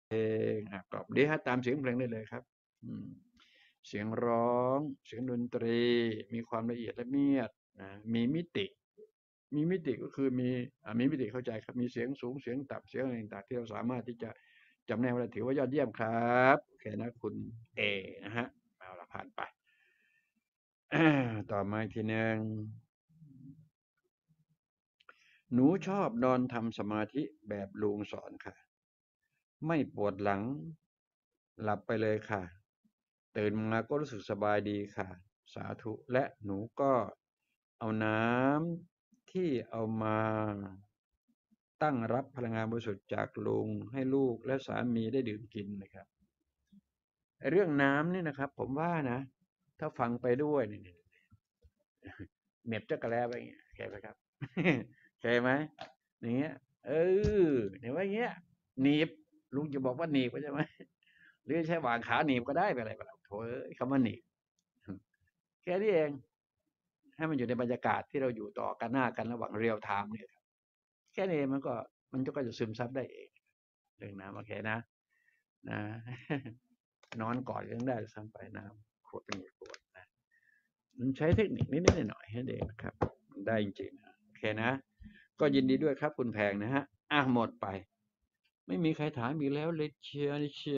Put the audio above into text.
กรอบดีฮะตามเสียงเพลงได้เลยครับอืมเสียงร้องเสียงดนตรีมีความละเอียดละเมียดนะมีมิติก็คือมีมิติเข้าใจครับมีเสียงสูงเสียงต่ำเสียงอะไรต่างๆที่เราสามารถที่จะจำแนกได้ถือว่ายอดเยี่ยมครับโอเคนะคุณเอนะฮะเอาละผ่านไปต่อมาอีกทีหนึ่งหนูชอบนอนทำสมาธิแบบลุงสอนค่ะไม่ปวดหลังหลับไปเลยค่ะ ตื่นมาก็รู้สึกสบายดีค่ะสาธุและหนูก็เอาน้ำที่เอามาตั้งรับพลังงานบริสุทธิ์จากลุงให้ลูกและสามีได้ดื่มกินนะครับเรื่องน้ำนี่นะครับผมว่านะถ้าฟังไปด้วยเนี่ยเหน็บจักรแล้ไปอย่างเงี้ยเข้าไหมครับเข้าไหมอย่างเงี้ยเออเนี่ยว่าอย่างเงี้ยหนีบลุงจะบอกว่าหนีบใช่ไหมหรือใช้วางขาหนีบก็ได้ไปอะไรไปแล้วโถ่คำว่าหนีบแค่นี้เอง ให้มันอยู่ในบรรยากาศที่เราอยู่ต่อกันหน้ากันระหว่างเรียลไทม์เนี่ยครับแค่นี้มันก็จะซึมซับได้เองเรื่องน้ำโอเคนะนะนอนกอดยังได้ซ้ำไปน้ำขวดเป็นขวดนะมันใช้เทคนิคนิดๆหน่อยๆให้เด็กนะครับได้จริงๆนะโอเคนะก็ยินดีด้วยครับคุณแพงนะฮะหมดไปไม่มีใครถามอีกแล้วเลยเชียร์